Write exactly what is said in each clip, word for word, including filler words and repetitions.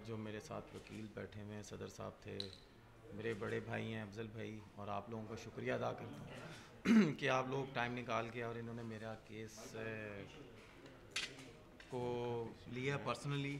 جو میرے ساتھ وکیل بیٹھے ہوئے ہیں، صدر صاحب تھے، میرے بڑے بھائی ہیں افضل بھائی، اور آپ لوگوں کا شکریہ ادا کرتا ہوں کہ آپ لوگ ٹائم نکال کے اور انہوں نے میرا کیس کو لیا پرسنلی.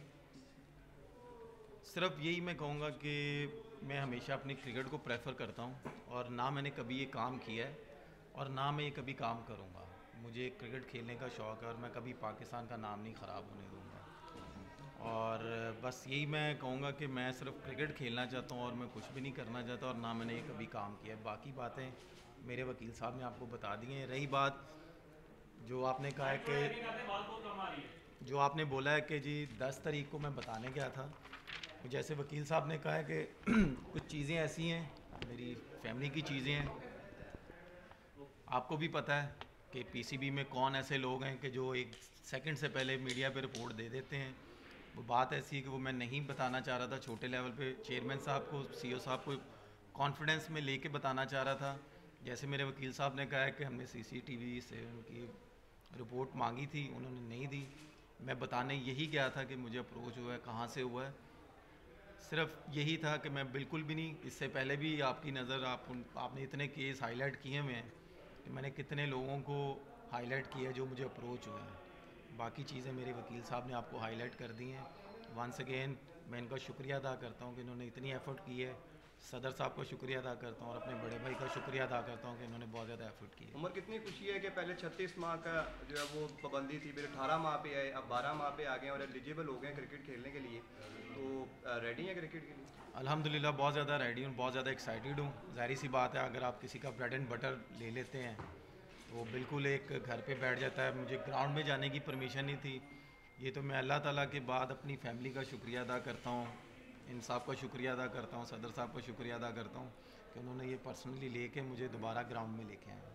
صرف یہی میں کہوں گا کہ میں ہمیشہ اپنی کرکٹ کو پریفر کرتا ہوں، اور نہ میں نے کبھی یہ کام کیا ہے اور نہ میں یہ کبھی کام کروں گا. مجھے کرکٹ کھیلنے کا شوق ہے اور میں کبھی پاکستان کا نام نہیں خراب ہونے دوں گا. اور بس یہی میں کہوں گا کہ میں صرف کرکٹ کھیلنا چاہتا ہوں اور میں کچھ بھی نہیں کرنا چاہتا، اور نہ میں نے یہ کبھی کام کیا ہے. باقی باتیں میرے وکیل صاحب نے آپ کو بتا دی ہیں. رہی بات جو آپ نے کہا ہے کہ جو آپ نے بولا ہے کہ جی دس تاریخ کو میں بتانے گیا تھا، جیسے وکیل صاحب نے کہا ہے کہ کچھ چیزیں ایسی ہیں، میری فیملی کی چیزیں ہیں. آپ کو بھی پتہ ہے کہ پی سی بی میں کون ایسے لوگ ہیں کہ جو ایک سیکنڈ سے پہلے میڈیا پہ رپورٹ دے دیتے ہیں. وہ بات ایسی ہے کہ وہ میں نہیں بتانا چاہ رہا تھا چھوٹے لیول پہ. چیئرمین صاحب کو، سی او صاحب کو کانفیڈنس میں لے کے بتانا چاہ رہا تھا. جیسے میرے وکیل صاحب نے کہا ہے کہ ہم نے سی سی ٹی وی سے ان کی رپورٹ مانگی تھی، انہوں نے نہیں دی. میں بتانے یہی گیا تھا کہ مجھے اپروچ ہوا ہے، کہاں سے ہوا ہے. صرف یہی تھا کہ میں بالکل بھی نہیں، اس سے پہلے بھی آپ کی نظر آپ آپ نے اتنے کیس ہائی لائٹ کیے ہوئے ہیں کہ میں نے کتنے لوگوں کو ہائی لائٹ کیا جو مجھے اپروچ ہوئے ہیں. باقی چیزیں میرے وکیل صاحب نے آپ کو ہائی لائٹ کر دی ہیں. ونس اگین میں ان کا شکریہ ادا کرتا ہوں کہ انہوں نے اتنی ایفرٹ کی ہے. صدر صاحب کا شکریہ ادا کرتا ہوں اور اپنے بڑے بھائی کا شکریہ ادا کرتا ہوں کہ انہوں نے بہت زیادہ ایفرٹ کی ہے. عمر کتنی خوشی ہے کہ پہلے چھتیس ماہ کا جو ہے وہ پابندی تھی، پھر اٹھارہ ماہ پہ آئے، اب بارہ ماہ پہ آ گئے اور ایلیجیبل ہو گئے کرکٹ کھیلنے کے لیے. تو ریڈی ہیں کرکٹ کے لیے؟ الحمدللہ بہت زیادہ ریڈی ہوں، بہت زیادہ ایکسائٹیڈ ہوں. ظاہری سی بات ہے، اگر آپ کسی کا بریڈ اینڈ بٹر لے لیتے ہیں تو وہ بالکل ایک گھر پہ بیٹھ جاتا ہے. مجھے گراؤنڈ میں جانے کی پرمیشن نہیں تھی. یہ تو میں اللہ تعالیٰ کے بعد اپنی فیملی کا شکریہ ادا کرتا ہوں، ان صاحب کا شکریہ ادا کرتا ہوں، صدر صاحب کا شکریہ ادا کرتا ہوں کہ انہوں نے یہ پرسنلی لے کے مجھے دوبارہ گراؤنڈ میں لے کے آئے.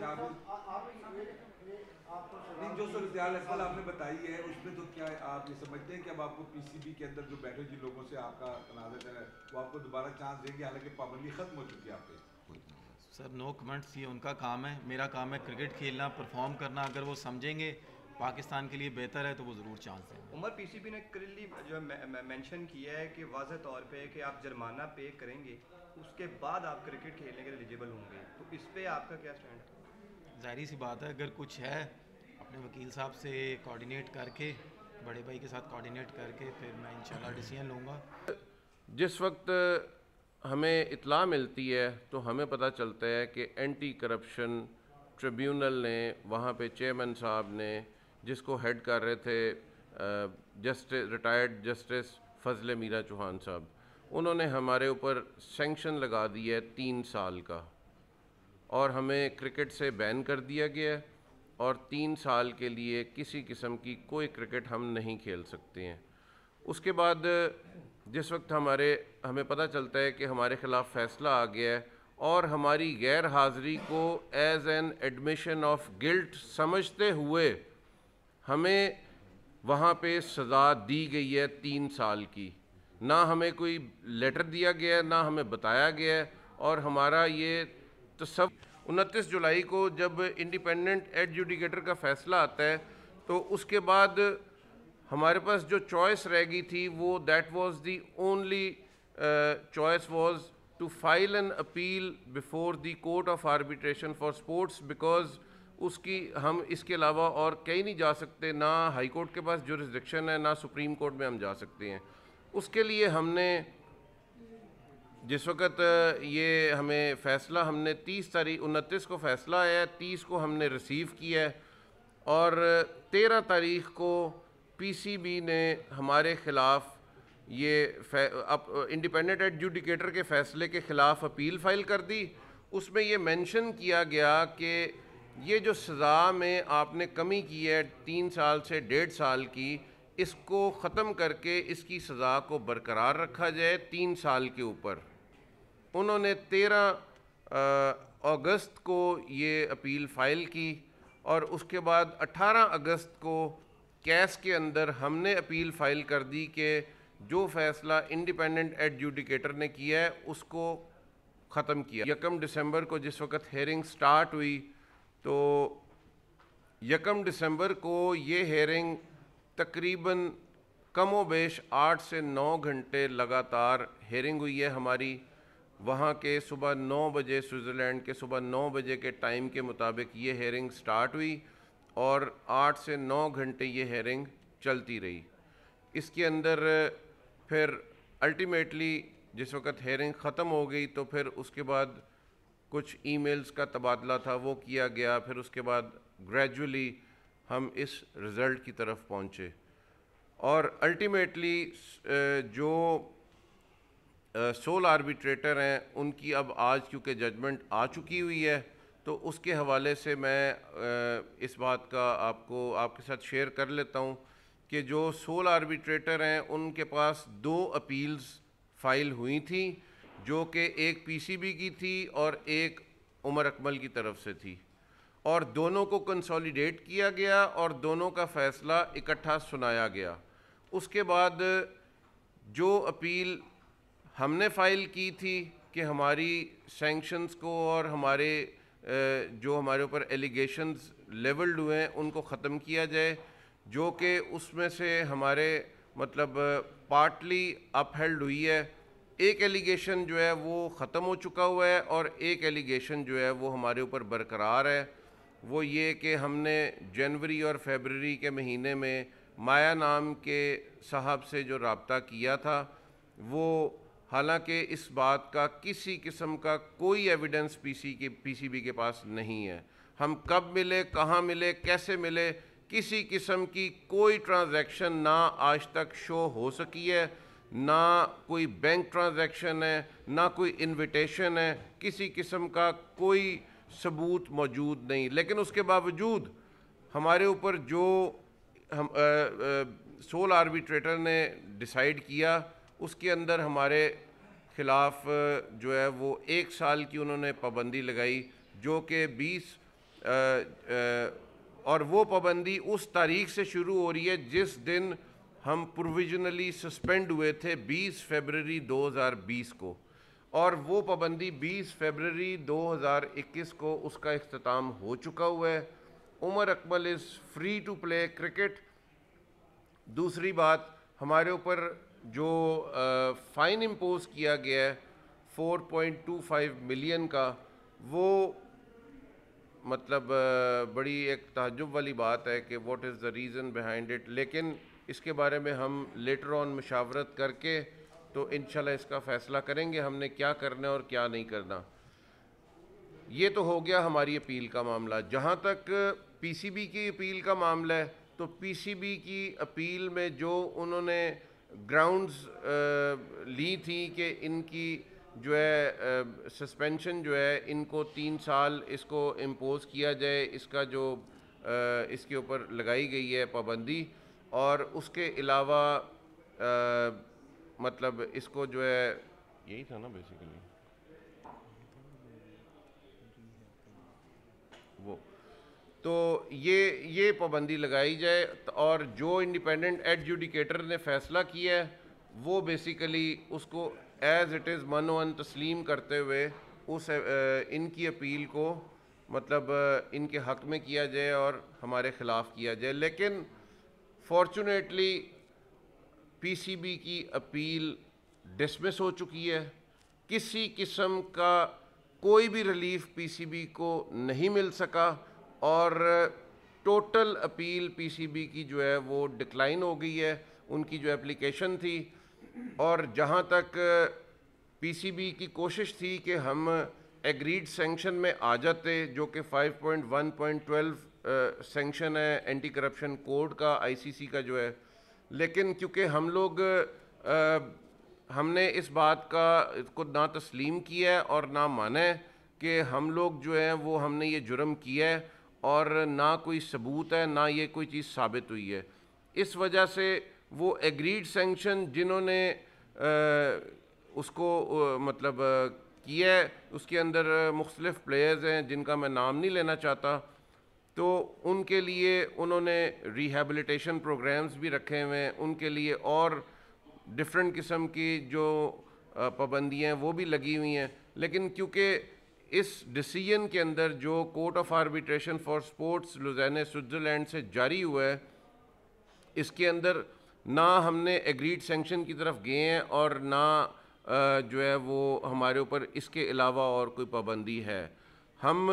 جو صورتحال اصل آپ نے بتائی ہے اس میں تو کیا آپ یہ سمجھتے ہیں کہ اب آپ کو پی سی بی کے اندر جو بیٹھے جن لوگوں سے آپ کا تنازع ہے وہ آپ کو دوبارہ چانس دیں گے، حالانکہ پابندی ختم ہو چکی ہے آپ پہ؟ سر نو کمنٹس، یہ ان کا کام ہے. میرا کام ہے کرکٹ کھیلنا، پرفارم کرنا. اگر وہ سمجھیں گے پاکستان کے لیے بہتر ہے تو وہ ضرور چانس دیں گے. عمر پی سی بی نے کلیئرلی جو مینشن کیا ہے کہ واضح طور پہ کہ آپ جرمانہ پے کریں گے، اس کے بعد آپ کرکٹ کھیلنے کے ایلیجیبل ہوں گے. تو اس پہ آپ کا کیا اسٹینڈ ہے؟ ظاہری سی بات ہے، اگر کچھ ہے اپنے وکیل صاحب سے کوآرڈینیٹ کر کے، بڑے بھائی کے ساتھ کوآرڈینیٹ کر کے پھر میں انشاءاللہ ڈیسیژن لوں گا. جس وقت ہمیں اطلاع ملتی ہے تو ہمیں پتہ چلتا ہے کہ اینٹی کرپشن ٹریبیونل نے وہاں پہ چیئرمین صاحب نے، جس کو ہیڈ کر رہے تھے جسٹس ریٹائرڈ جسٹس فضل میرا چوہان صاحب، انہوں نے ہمارے اوپر سینکشن لگا دی ہے تین سال کا، اور ہمیں کرکٹ سے بین کر دیا گیا ہے، اور تین سال کے لیے کسی قسم کی کوئی کرکٹ ہم نہیں کھیل سکتے ہیں. اس کے بعد جس وقت ہمارے ہمیں پتہ چلتا ہے کہ ہمارے خلاف فیصلہ آ گیا ہے اور ہماری غیر حاضری کو as an admission of guilt سمجھتے ہوئے ہمیں وہاں پہ سزا دی گئی ہے تین سال کی. نہ ہمیں کوئی لیٹر دیا گیا ہے، نہ ہمیں بتایا گیا ہے، اور ہمارا یہ تصور انتیس جولائی کو جب انڈیپینڈنٹ ایڈجوڈیکیٹر کا فیصلہ آتا ہے تو اس کے بعد ہمارے پاس جو چوائس رہ گئی تھی وہ that was the only choice was to file an appeal before the court of arbitration for sports, because اس کی ہم اس کے علاوہ اور کہیں نہیں جا سکتے. نہ ہائی کورٹ کے پاس جورسڈکشن ہے، نہ سپریم کورٹ میں ہم جا سکتے ہیں. اس کے لیے ہم نے جس وقت یہ ہمیں فیصلہ ہم نے تیس تاریخ انتیس کو فیصلہ آیا ہے، تیس کو ہم نے ریسیو کیا ہے، اور تیرہ تاریخ کو پی سی بی نے ہمارے خلاف یہ انڈیپینڈنٹ ایڈجوڈیکیٹر کے فیصلے کے خلاف اپیل فائل کر دی. اس میں یہ مینشن کیا گیا کہ یہ جو سزا میں آپ نے کمی کی ہے تین سال سے ڈیڑھ سال کی، اس کو ختم کر کے اس کی سزا کو برقرار رکھا جائے تین سال کے اوپر. انہوں نے تیرہ اگست کو یہ اپیل فائل کی، اور اس کے بعد اٹھارہ اگست کو کیس کے اندر ہم نے اپیل فائل کر دی کہ جو فیصلہ انڈیپینڈنٹ ایڈجوڈیکیٹر نے کیا ہے اس کو ختم کیا. یکم دسمبر کو جس وقت ہیئرنگ سٹارٹ ہوئی تو یکم دسمبر کو یہ ہیئرنگ تقریباً کم و بیش آٹھ سے نو گھنٹے لگاتار ہیرنگ ہوئی ہے ہماری. وہاں کے صبح نو بجے سوئٹزرلینڈ کے صبح نو بجے کے ٹائم کے مطابق یہ ہیرنگ سٹارٹ ہوئی اور آٹھ سے نو گھنٹے یہ ہیرنگ چلتی رہی. اس کے اندر پھر الٹیمیٹلی جس وقت ہیرنگ ختم ہو گئی تو پھر اس کے بعد کچھ ای میلز کا تبادلہ تھا وہ کیا گیا. پھر اس کے بعد گریجولی ہم اس رزلٹ کی طرف پہنچے اور الٹیمیٹلی جو سول آربیٹریٹر ہیں ان کی اب آج کیونکہ ججمنٹ آ چکی ہوئی ہے تو اس کے حوالے سے میں اس بات کا آپ کو آپ کے ساتھ شیئر کر لیتا ہوں کہ جو سول آربیٹریٹر ہیں ان کے پاس دو اپیلز فائل ہوئی تھیں جو کہ ایک پی سی بی کی تھی اور ایک عمر اکمل کی طرف سے تھی اور دونوں کو کنسولیڈیٹ کیا گیا اور دونوں کا فیصلہ اکٹھا سنایا گیا. اس کے بعد جو اپیل ہم نے فائل کی تھی کہ ہماری سینکشنز کو اور ہمارے جو ہمارے اوپر ایلیگیشنز لیولڈ ہوئے ہیں ان کو ختم کیا جائے, جو کہ اس میں سے ہمارے مطلب پارٹلی اپ ہیلڈ ہوئی ہے. ایک ایلیگیشن جو ہے وہ ختم ہو چکا ہوا ہے اور ایک ایلیگیشن جو ہے وہ ہمارے اوپر برقرار ہے. وہ یہ کہ ہم نے جنوری اور فیبرری کے مہینے میں مایا نام کے صاحب سے جو رابطہ کیا تھا وہ حالانکہ اس بات کا کسی قسم کا کوئی ایویڈنس پی سی کے پی سی بی کے پاس نہیں ہے. ہم کب ملے, کہاں ملے, کیسے ملے, کسی قسم کی کوئی ٹرانزیکشن نہ آج تک شو ہو سکی ہے, نہ کوئی بینک ٹرانزیکشن ہے, نہ کوئی انویٹیشن ہے, کسی قسم کا کوئی ثبوت موجود نہیں. لیکن اس کے باوجود ہمارے اوپر جو ہم سول آربیٹریٹر نے ڈیسائیڈ کیا اس کے اندر ہمارے خلاف جو ہے وہ ایک سال کی انہوں نے پابندی لگائی جو کہ بیس اور وہ پابندی اس تاریخ سے شروع ہو رہی ہے جس دن ہم پروویژنلی سسپینڈ ہوئے تھے بیس فیبرری دو ہزار بیس کو, اور وہ پابندی بیس فیبرری دو ہزار اکیس کو اس کا اختتام ہو چکا ہوا ہے. Umar Akmal is free to play cricket. دوسری بات ہمارے اوپر جو فائن امپوز کیا گیا ہے four point two five million کا, وہ مطلب بڑی ایک تعجب والی بات ہے کہ what is the reason behind it, لیکن اس کے بارے میں ہم لیٹر آن مشاورت کر کے تو انشاءاللہ اس کا فیصلہ کریں گے ہم نے کیا کرنا اور کیا نہیں کرنا. یہ تو ہو گیا ہماری اپیل کا معاملہ. جہاں تک پی سی بی کی اپیل کا معاملہ ہے تو پی سی بی کی اپیل میں جو انہوں نے گراؤنڈز لی تھی کہ ان کی جو ہے سسپینشن جو ہے ان کو تین سال اس کو امپوز کیا جائے, اس کا جو اس کے اوپر لگائی گئی ہے پابندی, اور اس کے علاوہ مطلب اس کو جو ہے یہی تھا نا بیسیکلی وہ تو یہ یہ پابندی لگائی جائے اور جو انڈیپینڈنٹ ایڈجوڈیکیٹر نے فیصلہ کیا ہے وہ بیسیکلی اس کو ایز اٹ از من و ان تسلیم کرتے ہوئے اس ان کی اپیل کو مطلب ان کے حق میں کیا جائے اور ہمارے خلاف کیا جائے. لیکن فارچونیٹلی پی سی بی کی اپیل ڈسمس ہو چکی ہے. کسی قسم کا کوئی بھی ریلیف پی سی بی کو نہیں مل سکا اور total appeal P C B کی جو ہے وہ ڈکلائن ہو گئی ہے, ان کی جو اپلیکیشن تھی. اور جہاں تک پی سی بی کی کوشش تھی کہ ہم ایگریڈ سینکشن میں آ جاتے جو کہ five point one point twelve sanction ہے اینٹی کرپشن کوڈ کا آئی سی سی کا جو ہے, لیکن کیونکہ ہم لوگ ہم نے اس بات کا کو نہ تسلیم کیا ہے اور نہ مانا ہے کہ ہم لوگ جو ہیں وہ ہم نے یہ جرم کیا ہے اور نہ کوئی ثبوت ہے نہ یہ کوئی چیز ثابت ہوئی ہے. اس وجہ سے وہ ایگریڈ سینکشن جنہوں نے اس کو مطلب کیا ہے اس کے اندر مختلف پلیئرز ہیں جن کا میں نام نہیں لینا چاہتا, تو ان کے لیے انہوں نے ریہیبلیٹیشن پروگرامز بھی رکھے ہوئے ہیں, ان کے لیے اور ڈفرینٹ قسم کی جو پابندیاں ہیں وہ بھی لگی ہوئی ہیں. لیکن کیونکہ اس ڈیسیجن کے اندر جو court of arbitration for sports Lausanne Switzerland سے جاری ہوا ہے اس کے اندر نہ ہم نے ایگریڈ سینکشن کی طرف گئے ہیں اور نہ جو ہے وہ ہمارے اوپر اس کے علاوہ اور کوئی پابندی ہے. ہم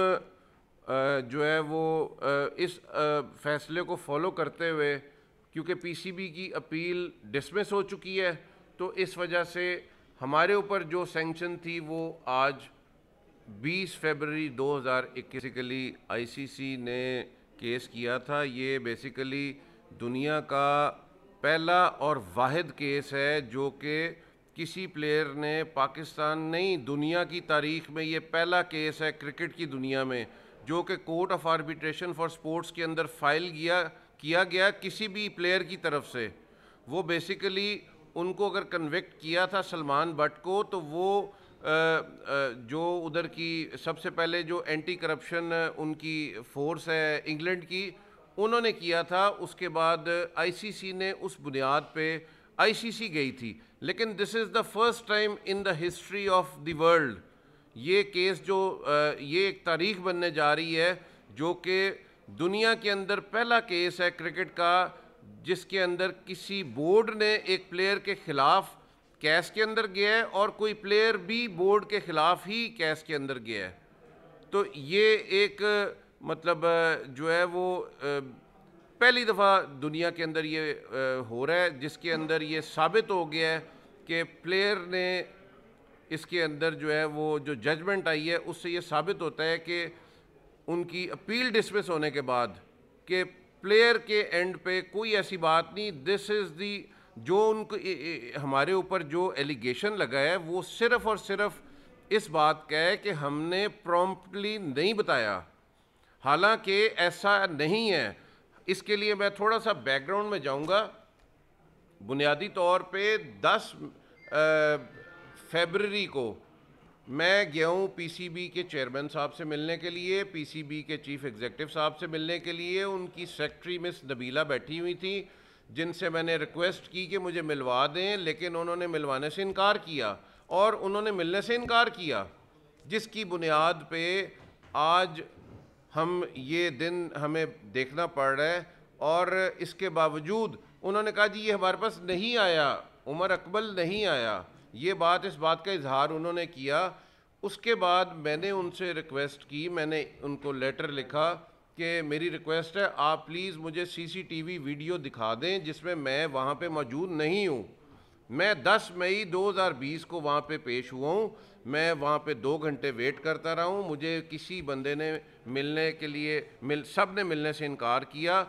جو ہے وہ اس فیصلے کو فالو کرتے ہوئے کیونکہ پی سی بی کی اپیل ڈسمس ہو چکی ہے تو اس وجہ سے ہمارے اوپر جو سینکشن تھی وہ آج بیس فیبرری دو ہزار اکیس بیسیکلی آئی سی سی نے کیس کیا تھا. یہ بیسیکلی دنیا کا پہلا اور واحد کیس ہے جو کہ کسی پلیئر نے پاکستان نہیں دنیا کی تاریخ میں یہ پہلا کیس ہے کرکٹ کی دنیا میں جو کہ court of arbitration for sports کے اندر فائل کیا کیا گیا کسی بھی پلیئر کی طرف سے. وہ بیسیکلی ان کو اگر کنوکٹ کیا تھا سلمان بٹ کو تو وہ جو ادھر کی سب سے پہلے جو اینٹی کرپشن ان کی فورس ہے انگلینڈ کی انہوں نے کیا تھا. اس کے بعد آئی سی سی نے اس بنیاد پہ آئی سی سی گئی تھی. لیکن this is the first time in the history of the world یہ کیس جو یہ ایک تاریخ بننے جا رہی ہے جو کہ دنیا کے اندر پہلا کیس ہے کرکٹ کا جس کے اندر کسی بورڈ نے ایک پلیئر کے خلاف کیس کے اندر گیا ہے اور کوئی پلیئر بھی بورڈ کے خلاف ہی کیس کے اندر گیا ہے. تو یہ ایک مطلب جو ہے وہ پہلی دفعہ دنیا کے اندر یہ ہو رہا ہے جس کے اندر یہ ثابت ہو گیا ہے کہ پلیئر نے اس کے اندر جو ہے وہ جو ججمنٹ آئی ہے اس سے یہ ثابت ہوتا ہے کہ ان کی اپیل ڈسمس ہونے کے بعد کہ پلیئر کے اینڈ پہ کوئی ایسی بات نہیں. دس از دی جو ان کو ہمارے اوپر جو ایلیگیشن لگا ہے وہ صرف اور صرف اس بات کا ہے کہ ہم نے پرومپٹلی نہیں بتایا حالانکہ ایسا نہیں ہے. اس کے لیے میں تھوڑا سا بیک گراؤنڈ میں جاؤں گا. بنیادی طور پہ دس فیبرری کو میں گیا ہوں پی سی بی کے چیئرمین صاحب سے ملنے کے لیے, پی سی بی کے چیف ایگزیکٹو صاحب سے ملنے کے لیے. ان کی سیکرٹری مس نبیلہ بیٹھی ہوئی تھی جن سے میں نے ریکویسٹ کی کہ مجھے ملوا دیں لیکن انہوں نے ملوانے سے انکار کیا اور انہوں نے ملنے سے انکار کیا جس کی بنیاد پہ آج ہم یہ دن ہمیں دیکھنا پڑ رہا ہے. اور اس کے باوجود انہوں نے کہا جی یہ ہمارے پاس نہیں آیا, عمر اکمل نہیں آیا. یہ بات اس بات کا اظہار انہوں نے کیا. اس کے بعد میں نے ان سے ریکویسٹ کی, میں نے ان کو لیٹر لکھا کہ میری ریکویسٹ ہے آپ پلیز مجھے سی سی ٹی وی ویڈیو دکھا دیں جس میں میں وہاں پہ موجود نہیں ہوں. میں دس مئی دو ہزار بیس کو وہاں پہ پیش ہوا ہوں. میں وہاں پہ دو گھنٹے ویٹ کرتا رہا ہوں. مجھے کسی بندے نے ملنے کے لیے مل سب نے ملنے سے انکار کیا.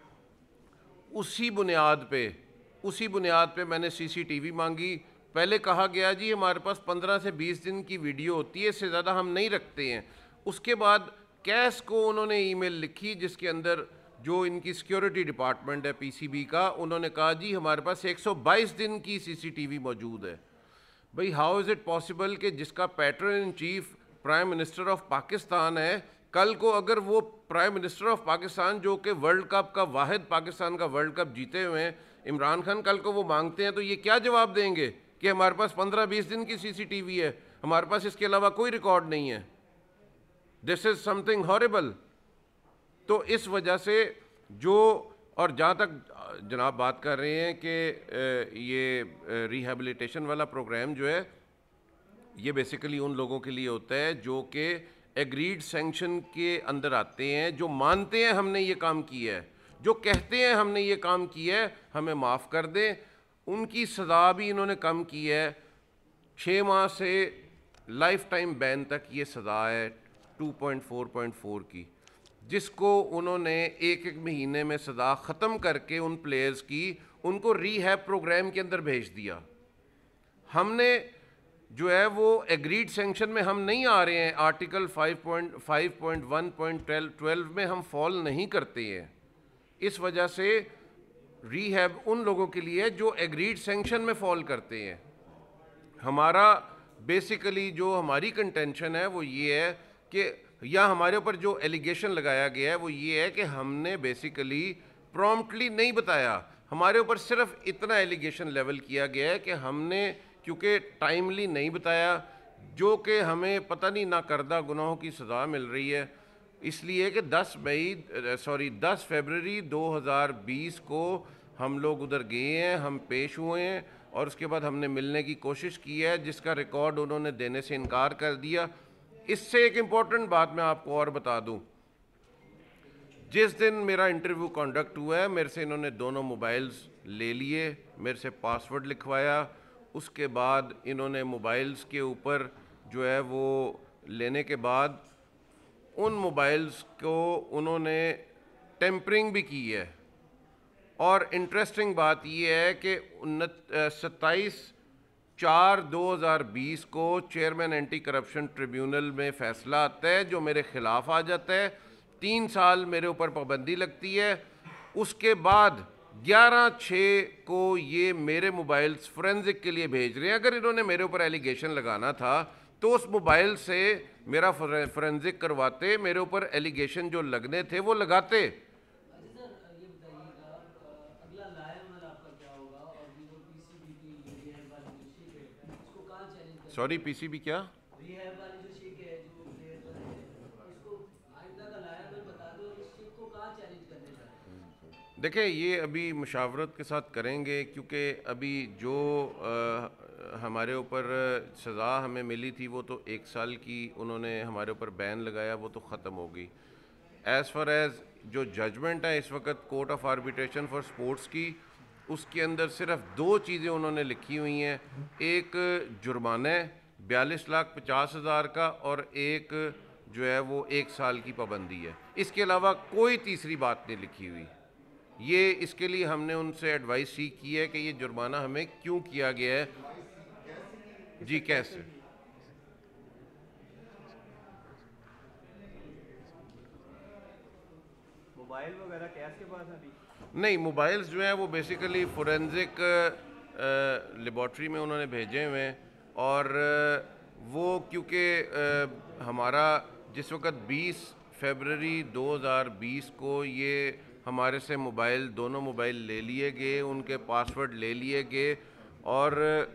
اسی بنیاد پہ اسی بنیاد پہ میں نے سی سی ٹی وی مانگی. پہلے کہا گیا جی ہمارے پاس پندرہ سے بیس دن کی ویڈیو ہوتی ہے, اس سے زیادہ ہم نہیں رکھتے ہیں. اس کے بعد کیس کو انہوں نے ای میل لکھی جس کے اندر جو ان کی سیکیورٹی ڈپارٹمنٹ ہے پی سی بی کا, انہوں نے کہا جی ہمارے پاس ایک سو بائیس دن کی سی سی ٹی وی موجود ہے. بھئی ہاؤ از اٹ پاسبل کہ جس کا patron in chief prime minister of Pakistan ہے, کل کو اگر وہ پرائم منسٹر آف پاکستان جو کہ ورلڈ کپ کا واحد پاکستان کا ورلڈ کپ جیتے ہوئے ہیں عمران خان, کل کو وہ مانگتے ہیں تو یہ کیا جواب دیں گے کہ ہمارے پاس پندرہ بیس دن کی سی سی ٹی وی ہے, ہمارے پاس اس کے علاوہ کوئی ریکارڈ نہیں ہے. This is something horrible. تو اس وجہ سے جو اور جہاں تک جناب بات کر رہے ہیں کہ یہ ریہیبلیٹیشن والا پروگرام جو ہے یہ بیسیکلی ان لوگوں کے لیے ہوتا ہے جو کہ ایگریڈ سینکشن کے اندر آتے ہیں, جو مانتے ہیں ہم نے یہ کام کیا ہے, جو کہتے ہیں ہم نے یہ کام کیا ہے, ہمیں معاف کر دیں. ان کی سزا بھی انہوں نے کم کی ہے, چھ ماہ سے لائف ٹائم بین تک یہ سزا ہے two point four point four کی, جس کو انہوں نے ایک ایک مہینے میں سزا ختم کر کے ان پلیئرز کی ان کو ری ہیب پروگرام کے اندر بھیج دیا. ہم نے جو ہے وہ ایگریڈ سینکشن میں ہم نہیں آ رہے ہیں, article five point five point one point twelve میں ہم فال نہیں کرتے ہیں. اس وجہ سے ری ہیب ان لوگوں کے لیے جو ایگریڈ سینکشن میں فال کرتے ہیں. ہمارا بیسیکلی جو ہماری کنٹینشن ہے وہ یہ ہے کہ یا ہمارے اوپر جو ایلیگیشن لگایا گیا ہے وہ یہ ہے کہ ہم نے بیسیکلی پرومپٹلی نہیں بتایا. ہمارے اوپر صرف اتنا ایلیگیشن لیول کیا گیا ہے کہ ہم نے کیونکہ ٹائملی نہیں بتایا, جو کہ ہمیں پتہ نہیں نہ کردہ گناہوں کی سزا مل رہی ہے. اس لیے کہ دس مئی سوری دس فیبرری دو ہزار بیس کو ہم لوگ ادھر گئے ہیں, ہم پیش ہوئے ہیں, اور اس کے بعد ہم نے ملنے کی کوشش کی ہے, جس کا ریکارڈ انہوں نے دینے سے انکار کر دیا. اس سے ایک امپورٹنٹ بات میں آپ کو اور بتا دوں, جس دن میرا انٹرویو کنڈکٹ ہوا ہے میرے سے انہوں نے دونوں موبائلز لے لیے, میرے سے پاسورڈ لکھوایا. اس کے بعد انہوں نے موبائلز کے اوپر جو ہے وہ لینے کے بعد ان موبائلز کو انہوں نے ٹیمپرنگ بھی کی ہے. اور انٹرسٹنگ بات یہ ہے کہ ستائیس چار دو ہزار بیس کو چیئرمین اینٹی کرپشن ٹریبیونل میں فیصلہ آتا ہے جو میرے خلاف آ جاتا ہے, تین سال میرے اوپر پابندی لگتی ہے. اس کے بعد گیارہ چھ کو یہ میرے موبائلز فورینزک کے لیے بھیج رہے ہیں. اگر انہوں نے میرے اوپر ایلیگیشن لگانا تھا تو اس موبائل سے میرا فورینزک کرواتے, میرے اوپر ایلیگیشن جو لگنے تھے وہ لگاتے. سوری پی سی بی کیا؟ دیکھیں یہ ابھی مشاورت کے ساتھ کریں گے, کیونکہ ابھی جو ہمارے اوپر سزا ہمیں ملی تھی وہ تو ایک سال کی انہوں نے ہمارے اوپر بین لگایا, وہ تو ختم ہو گئی. ایز فار ایز جو ججمنٹ ہے اس وقت court of arbitration for sports کی, اس کے اندر صرف دو چیزیں انہوں نے لکھی ہوئی ہیں, ایک جرمانہ بیالیس لاکھ پچاس ہزار کا اور ایک جو ہے وہ ایک سال کی پابندی ہے. اس کے علاوہ کوئی تیسری بات نہیں لکھی ہوئی. یہ اس کے لیے ہم نے ان سے ایڈوائس سیکھ کی ہے کہ یہ جرمانہ ہمیں کیوں کیا گیا ہے. جی کیسے؟ موبائل وغیرہ کیس کے پاس ابھی نہیں, موبائلز جو ہیں وہ بیسیکلی فورینزک لیبارٹری میں انہوں نے بھیجے ہوئے ہیں, اور وہ کیونکہ ہمارا جس وقت بیس فیبرری دو ہزار بیس کو یہ ہمارے سے موبائل دونوں موبائل لے لیے گئے, ان کے پاسورڈ لے لیے گئے, اور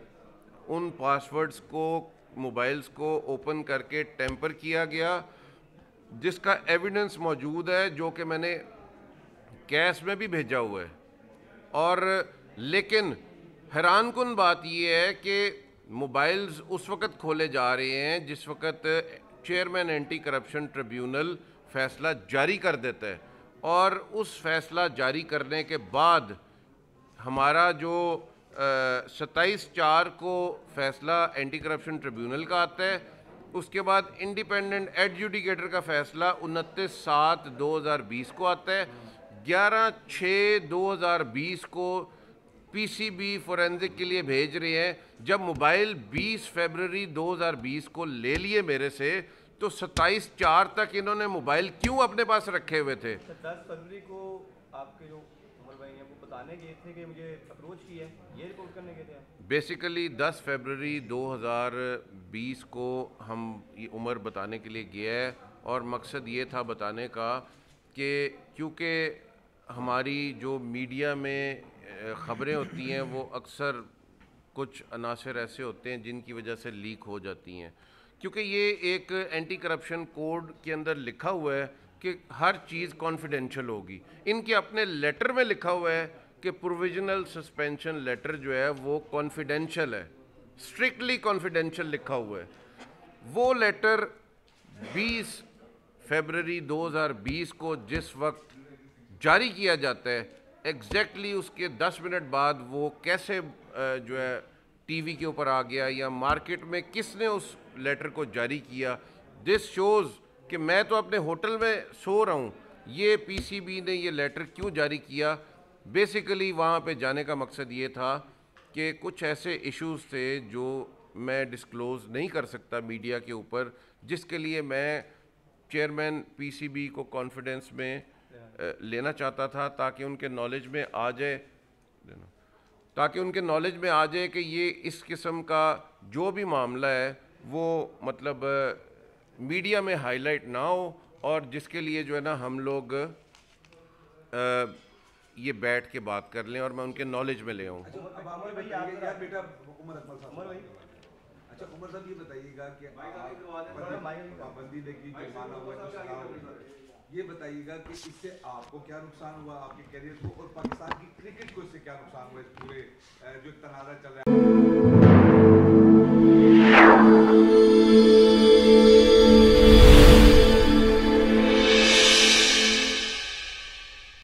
ان پاسورڈز کو موبائلز کو اوپن کر کے ٹیمپر کیا گیا, جس کا ایویڈنس موجود ہے جو کہ میں نے کیس میں بھی بھیجا ہوا ہے. اور لیکن حیران کن بات یہ ہے کہ موبائلز اس وقت کھولے جا رہے ہیں جس وقت چیئرمین اینٹی کرپشن ٹریبیونل فیصلہ جاری کر دیتا ہے, اور اس فیصلہ جاری کرنے کے بعد ہمارا جو ستائیس چار کو فیصلہ اینٹی کرپشن ٹریبیونل کا آتا ہے, اس کے بعد انڈیپینڈنٹ ایڈجوڈیکیٹر کا فیصلہ انتیس سات دو ہزار بیس کو آتا ہے. گیارہ چھ دو ہزار بیس کو پی سی بی فورینزک کے لیے بھیج رہے ہیں. جب موبائل بیس فیبرری دو ہزار بیس کو لے لیے میرے سے, تو ستائیس چار تک انہوں نے موبائل کیوں اپنے پاس رکھے ہوئے تھے؟ دس فروری کو آپ کے جو عمر بھائی ہیں وہ بتانے گئے تھے کہ مجھے اپروچ کیا ہے, یہ رپورٹ کرنے گئے تھے آپ؟ بیسیکلی دس فیبرری دو ہزار بیس کو ہم یہ عمر بتانے کے لیے گیا ہے, اور مقصد یہ تھا بتانے کا کہ کیونکہ ہماری جو میڈیا میں خبریں ہوتی ہیں وہ اکثر کچھ عناصر ایسے ہوتے ہیں جن کی وجہ سے لیک ہو جاتی ہیں, کیونکہ یہ ایک اینٹی کرپشن کوڈ کے اندر لکھا ہوا ہے کہ ہر چیز کانفیڈینشیل ہوگی. ان کے اپنے لیٹر میں لکھا ہوا ہے کہ پروویژنل سسپینشن لیٹر جو ہے وہ کانفیڈینشیل ہے, اسٹرکٹلی کانفیڈینشیل لکھا ہوا ہے. وہ لیٹر بیس فیبرری دو ہزار بیس کو جس وقت جاری کیا جاتا ہے, ایگزیکٹلی اس کے دس منٹ بعد وہ کیسے جو ہے ٹی وی کے اوپر آ گیا یا مارکیٹ میں کس نے اس لیٹر کو جاری کیا, دس شوز کہ میں تو اپنے ہوٹل میں سو رہا ہوں, یہ پی سی بی نے یہ لیٹر کیوں جاری کیا. بیسیکلی وہاں پہ جانے کا مقصد یہ تھا کہ کچھ ایسے ایشوز تھے جو میں ڈسکلوز نہیں کر سکتا میڈیا کے اوپر, جس کے لیے میں چیئرمین پی سی بی کو کانفیڈنس میں لینا چاہتا تھا, تاکہ ان کے نالج میں آ جائے تاکہ ان کے نالج میں آ جائے کہ یہ اس قسم کا جو بھی معاملہ ہے وہ مطلب میڈیا میں ہائی لائٹ نہ ہو, اور جس کے لیے جو ہے نا ہم لوگ یہ بیٹھ کے بات کر لیں اور میں ان کے نالج میں لے آؤں. اچھا عمر صاحب یہ بتائیے گا کہ پابندی لگی جرمانہ ہوا تو سزا ہوئی، یہ بتائیے گا کہ اس سے آپ کو کیا نقصان ہوا آپ کے کیریئر کو، اور پاکستان کی کرکٹ کو اس سے کیا نقصان ہوا اس پورے جو تنازع چل رہا ہے؟